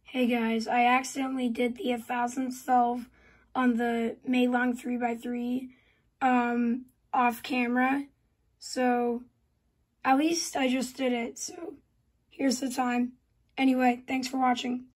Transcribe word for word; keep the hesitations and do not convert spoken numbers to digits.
Hey guys, I accidentally did the one thousand solve on the Meilong three by three um, off camera. So at least I just did it. So here's the time. Anyway, thanks for watching.